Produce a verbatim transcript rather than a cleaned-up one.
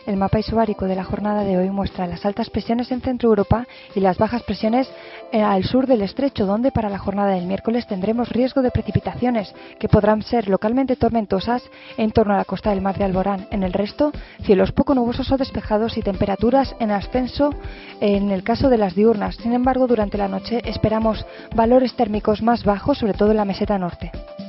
El mapa isobárico de la jornada de hoy muestra las altas presiones en Centro Europa y las bajas presiones al sur del estrecho, donde para la jornada del miércoles tendremos riesgo de precipitaciones que podrán ser localmente tormentosas en torno a la costa del mar de Alborán. En el resto, cielos poco nubosos o despejados y temperaturas en ascenso en el caso de las diurnas. Sin embargo, durante la noche esperamos valores térmicos más bajos, sobre todo en la meseta norte.